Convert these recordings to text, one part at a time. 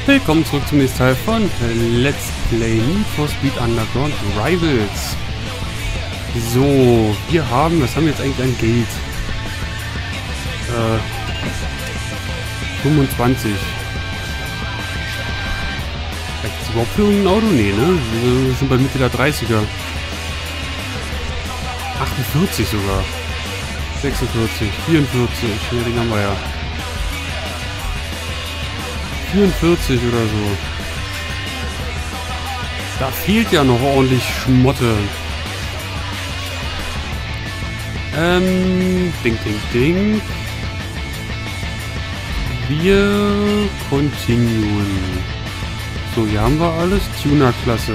Willkommen zurück zum nächsten Teil von Let's Play Need for Speed Underground Rivals. So, wir haben, was haben wir jetzt eigentlich an Geld? 25. Reicht das überhaupt für irgendein Auto? Nee, ne? Wir sind bei Mitte der 30er. 48 sogar. 46, 44. Ja, den haben wir ja. 44 oder so. Da fehlt ja noch ordentlich Schmotte. Ding, ding, ding. Wir continuen. So, hier haben wir alles. Tuner-Klasse.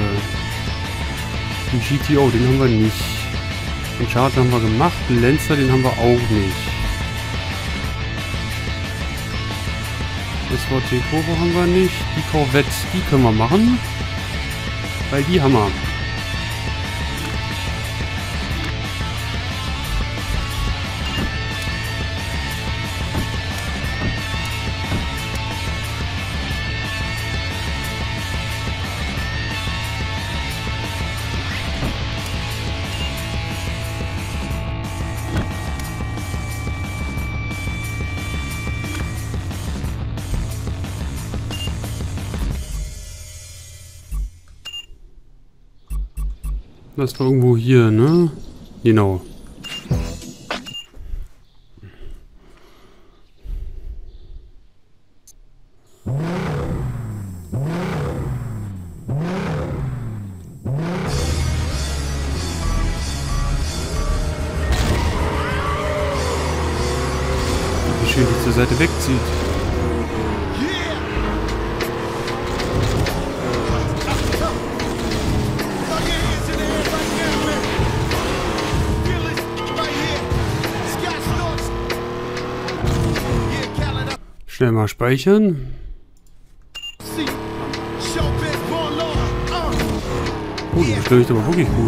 GTO, den haben wir nicht. Den Charter haben wir gemacht. Lancer, den haben wir auch nicht. SVT Turbo haben wir nicht. Die Corvette, die können wir machen. Weil die haben wir. Das war irgendwo hier, ne? Genau. Wie schön die zur Seite wegzieht. Schnell mal speichern. Oh, du beschleunigst aber wirklich gut.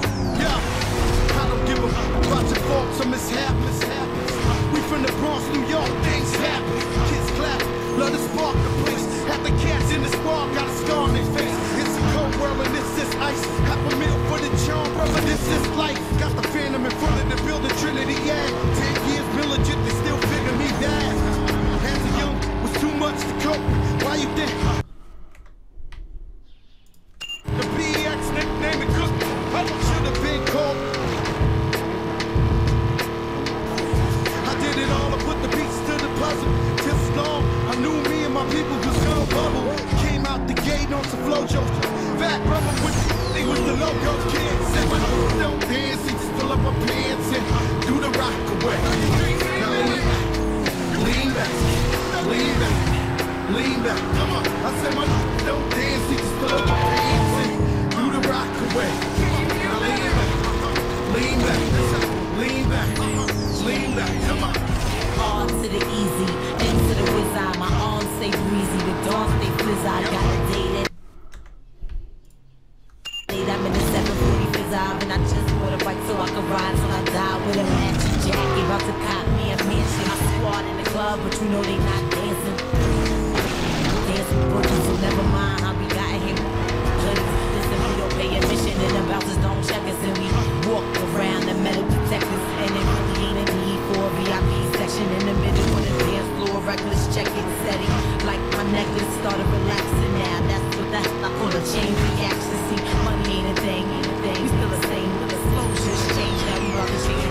Lean back, come on. I said my don't dance, he just pull up my pants and do the rock away. Now lean back, lean back, lean back, come on. On to the easy, into the wizard. My arms stay breezy, the dawn stay blizz. I got a date. I'm in the 740 Fizz-Eye, and I just bought a bike so I can ride till I die with a matching jacket. About to cop me a mansion. My squad in the club, but you know they not dancing. Dancing boogies, so never mind how we got here. Listen, we don't pay admission, and the bouncers don't check us, and we walk around the metal detectors, and it really ain't a need for a VIP section in the middle of the dance floor. Reckless check-in setting, like my necklace started relaxing now. That's what I call a chain reaction. See, money ain't a thing, we still the same, but the flow just changed. Now we about to change.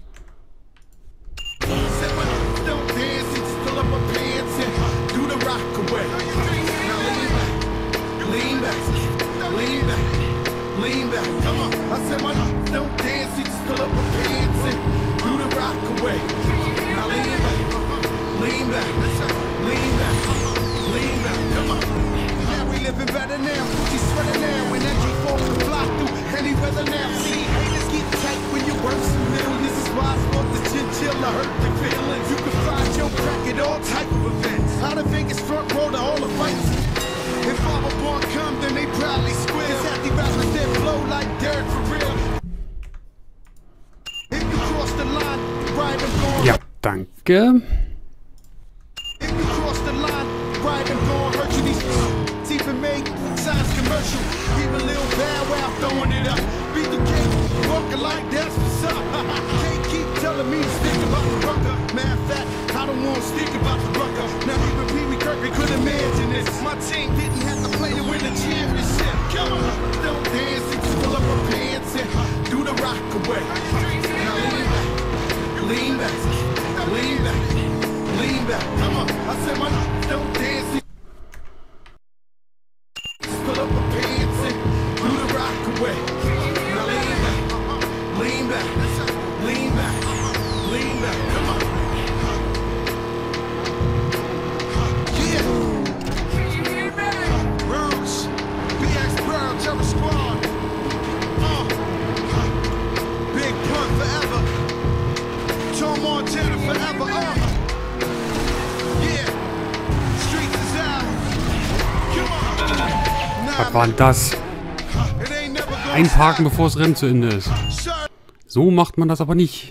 Don't dance, he just pull up my pants and do the rock away. Now lean back, lean back, lean back. Come on. I said my don't dance, he just pull up my pants and do the rock away. Now lean back, lean back, lean back, lean back. Come on. Now we living better now. She's sweating now when that G4 can fly through any weather now. See, haters get tight when you work some millions. This is why I smoke the chinchilla, hurt the feelings. You can find your crack at all type of events. Out of Vegas front row to all the fights. If Father Born come, then they proudly squeal. It's happy rappers that blow like dirt for real. If you cross the line, ride and go. Ja, danke. If you cross the line, ride and go, hurt you these. last commercial. Even Lil Bad Wow throwing it up. Beat the cake, walking like that's what's up. Can't keep telling me to stick about the rucker. Matter of fact, I don't want to stick about the rucker. Now even Pee Wee Kirkland could imagine this. My team didn't have to play to win the championship. Come on, don't dance, just pull up my pants and do the rock away. Now lean back, lean back, lean back. Come on, I said my don't dance. Just pull up my pants and do the rock away. Now lean back, lean back, lean back. Come on. Terror Squad. Big Pun forever. Tom Montana forever. Yeah. Streets is out. Come on. Was war denn das? Einparken, bevor das Rennen zu Ende ist. So macht man das aber nicht.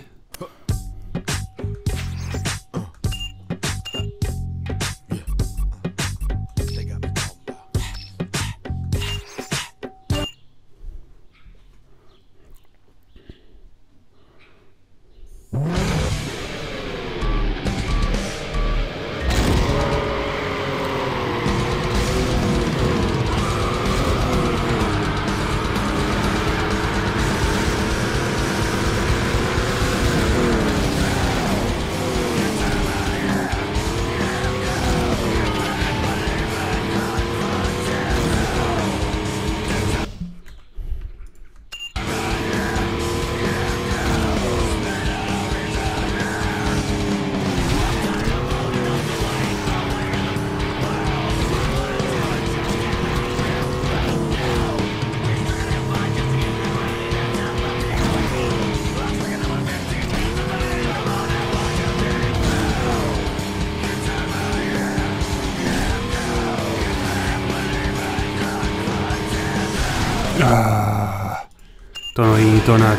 Donnert.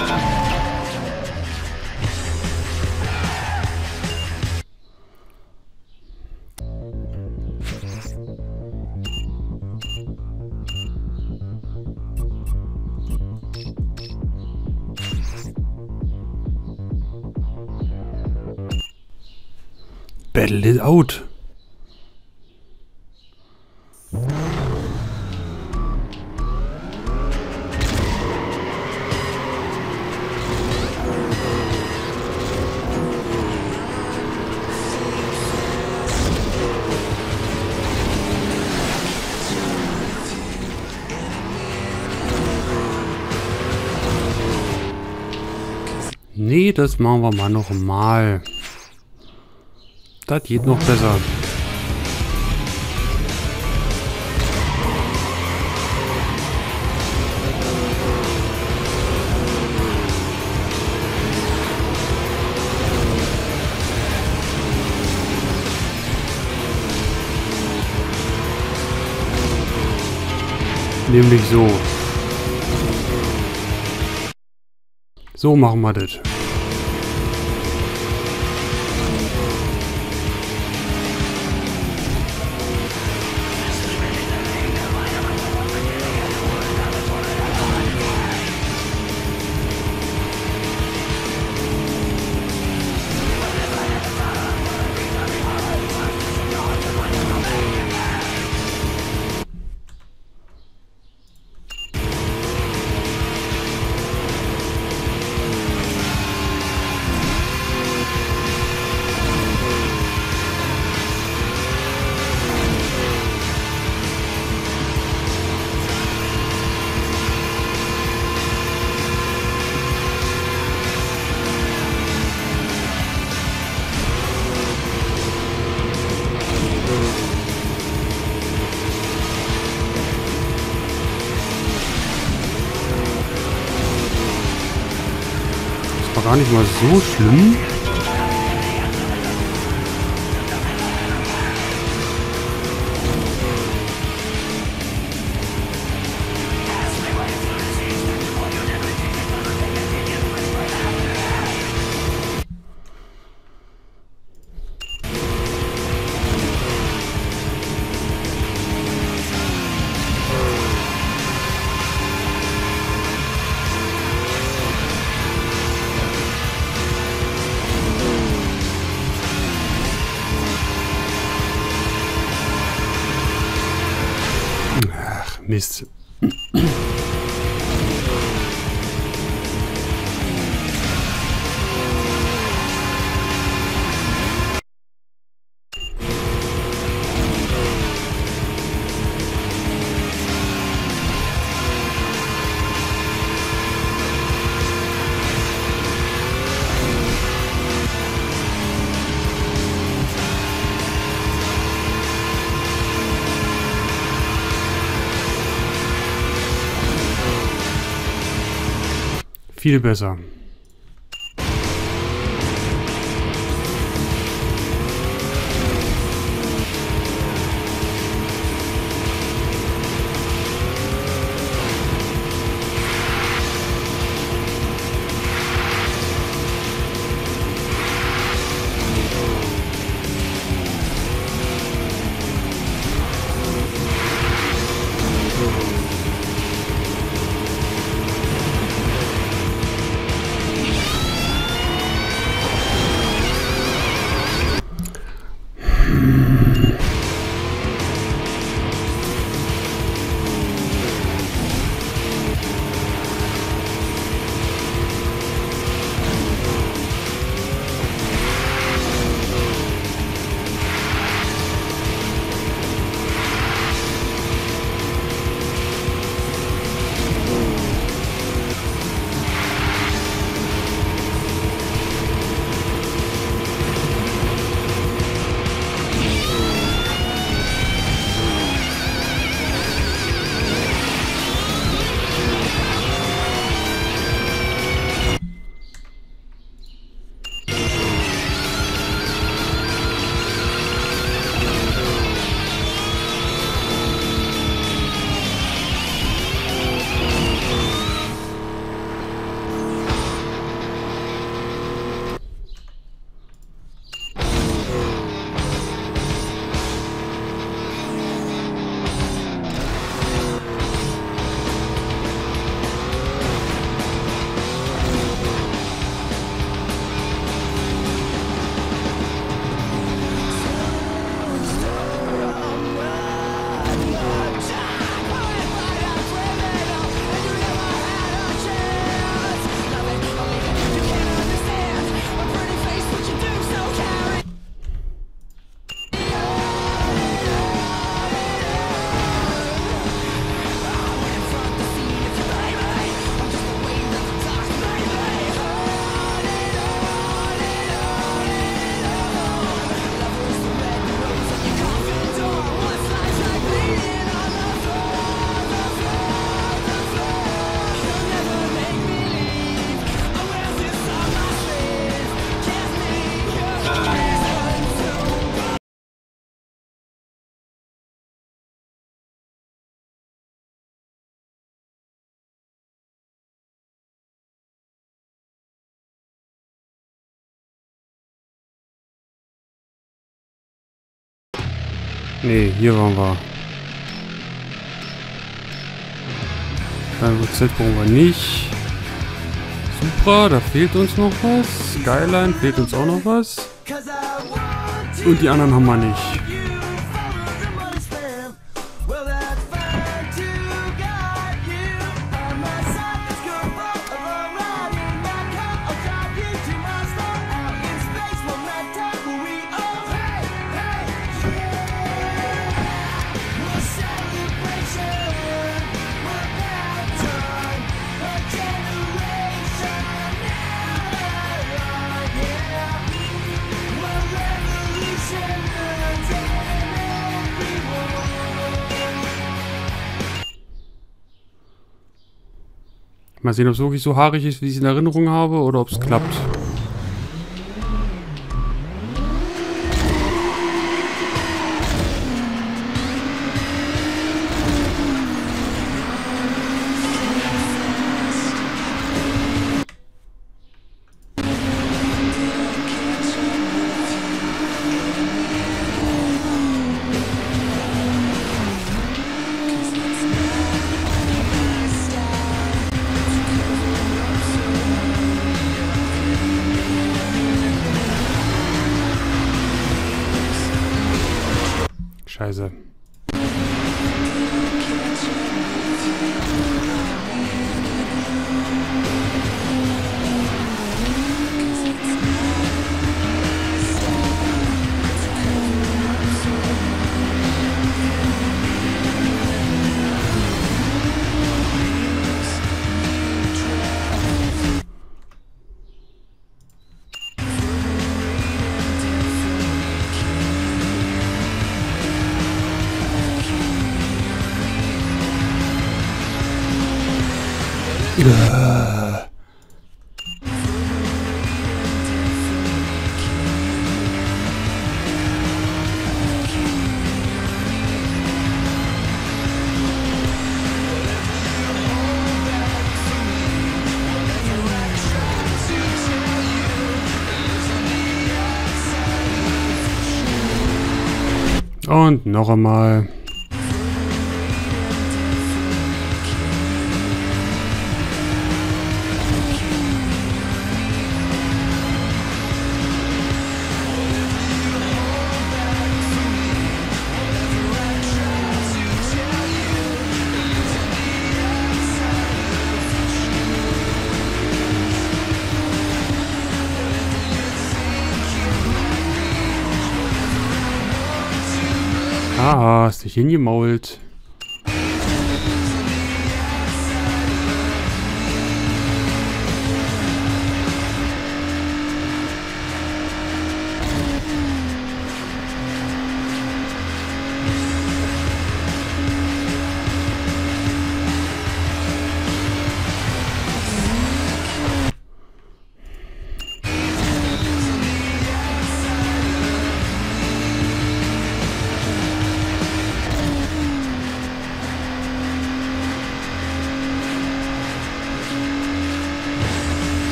Battle it out. Nee, das machen wir mal noch mal. Das geht noch besser. Nämlich so. So machen wir das. Gar nicht mal so schlimm. Mist. Viel besser. Nee, hier waren wir. Z brauchen wir nicht. Supra, da fehlt uns noch was. Skyline fehlt uns auch noch was. Und die anderen haben wir nicht. Mal sehen, ob es wirklich so haarig ist, wie ich es in Erinnerung habe, oder ob es klappt. Scheiße. Und noch einmal. Ah, hast dich hingemault.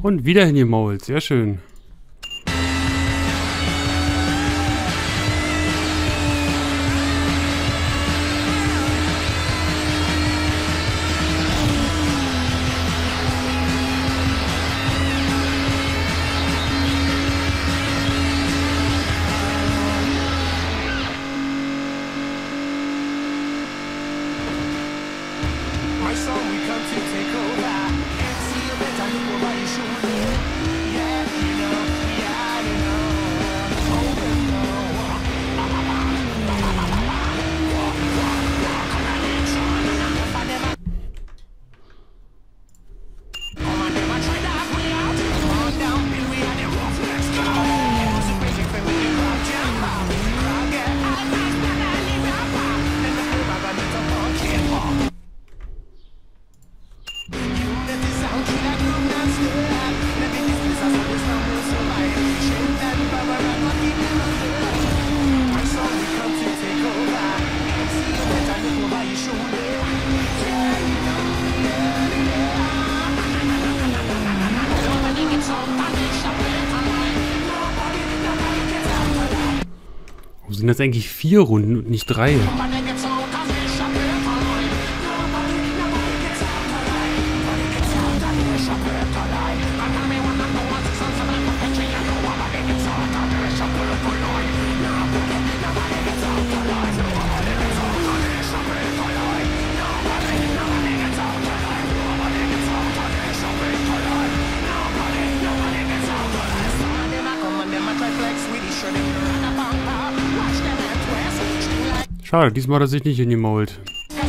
Und wieder hingemault. Sehr schön. My song, we come to take over. And see you better look over your shoulder. Yeah, you know, yeah, you know. Open Warum sind das eigentlich 4 Runden und nicht 3? Schade, diesmal hat er sich nicht hingemault.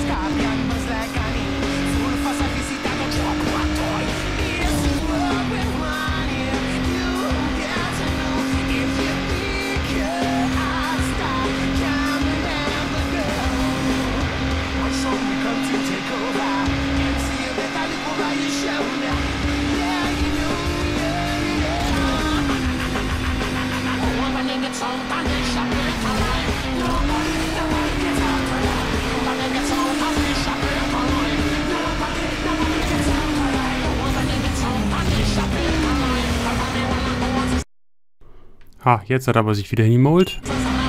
Ha, jetzt hat er aber sich wieder hingemault.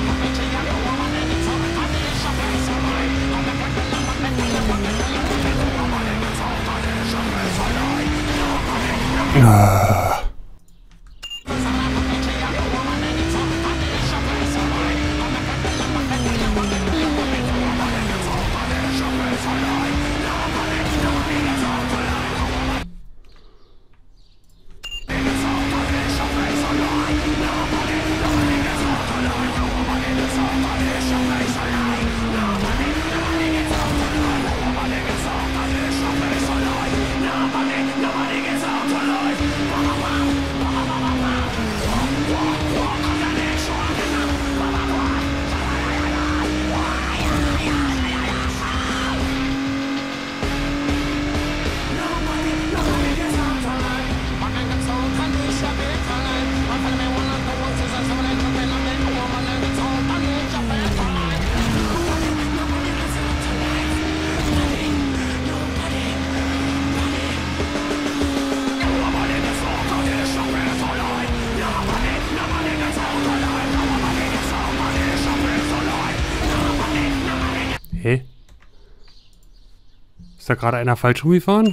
Hä? Ist da gerade einer falsch rumgefahren?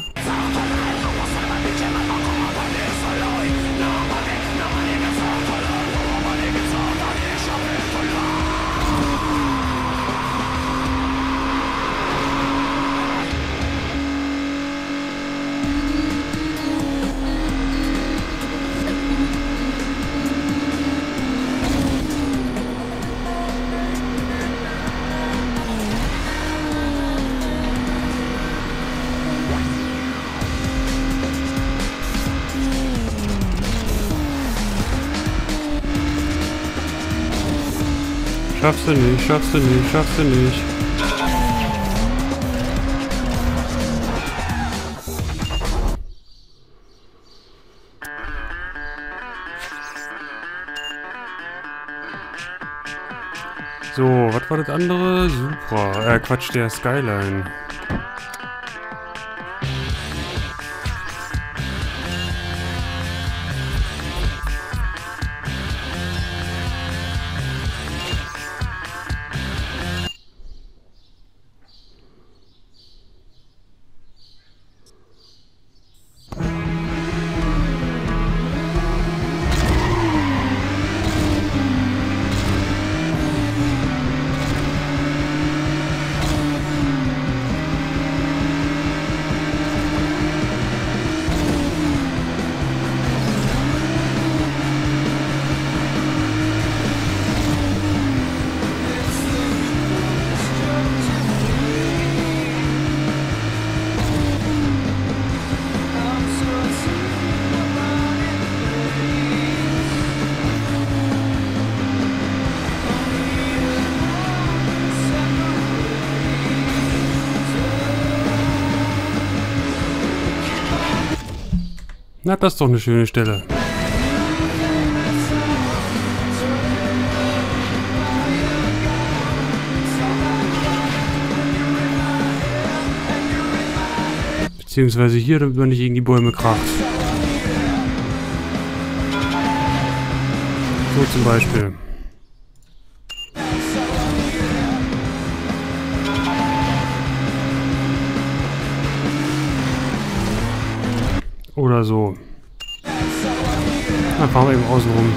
Schaffst du nicht, schaffst du nicht, schaffst du nicht. So, was war das andere? Supra. Quatsch, der Skyline. Na, das ist doch eine schöne Stelle. Beziehungsweise hier, damit man nicht gegen die Bäume kracht. So zum Beispiel. Oder so. Dann fahren wir eben außen rum.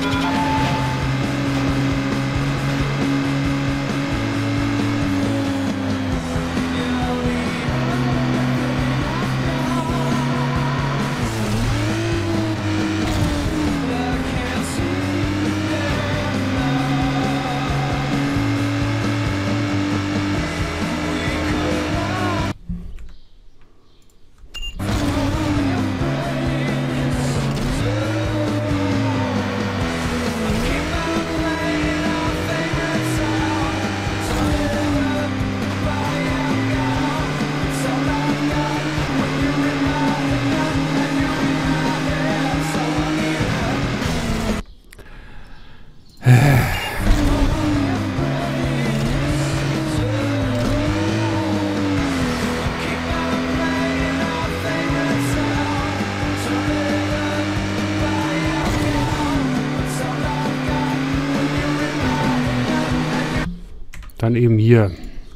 Dann eben hier.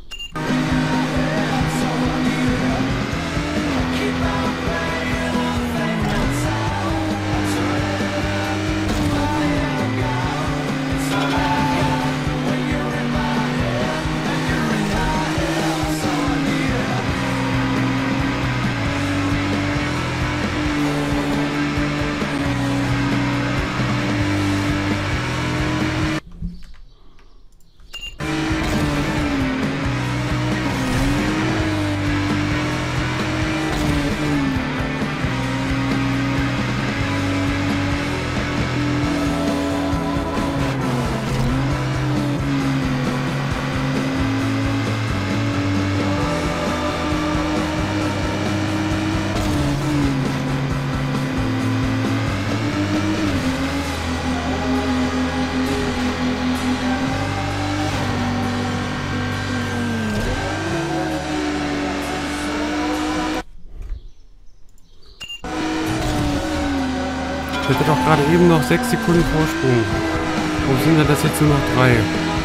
Ich hatte doch gerade eben noch 6 Sekunden Vorsprung. Warum sind denn das jetzt nur noch 3?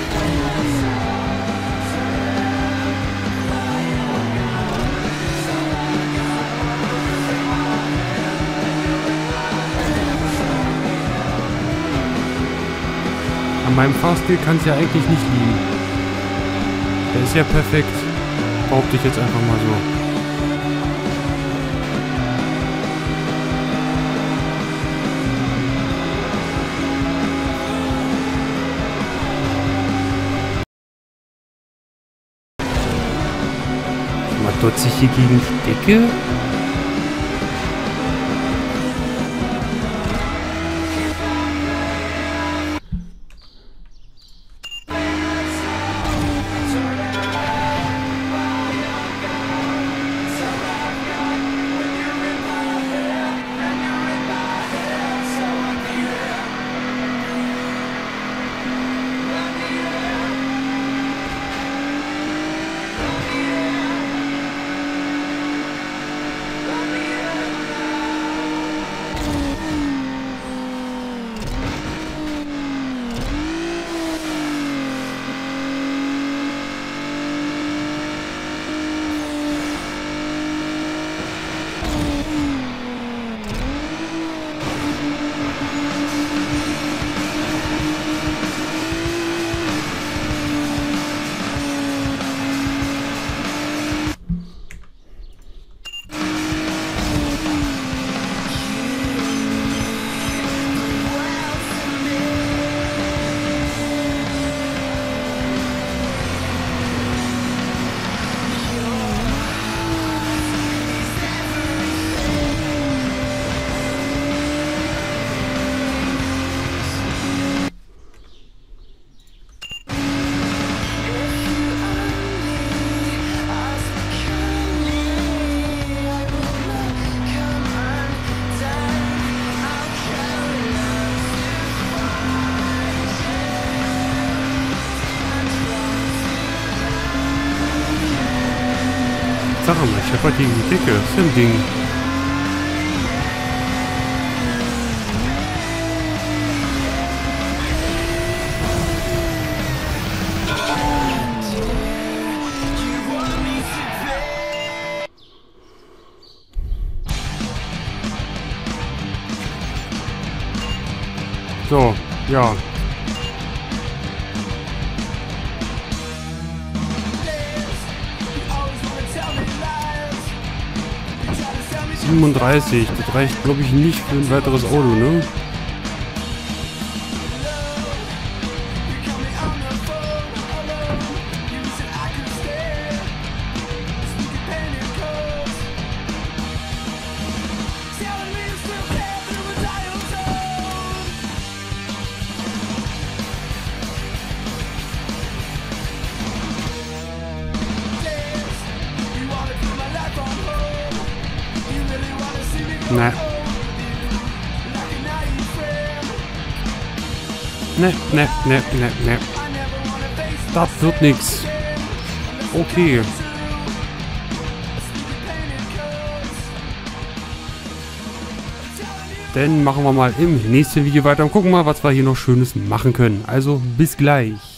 An meinem Fahrstil kann es ja eigentlich nicht liegen. Der ist ja perfekt. Behaupte ich jetzt einfach mal so. Dort sich hier gegen die Decke. scheppert gegen die Decke. Das ist ja ein Ding. So, ja. $37, das reicht, glaube ich, nicht für ein weiteres Auto, ne? Ne. Ne. Das wird nix. Okay. Dann machen wir mal im nächsten Video weiter und gucken mal, was wir hier noch Schönes machen können. Also bis gleich.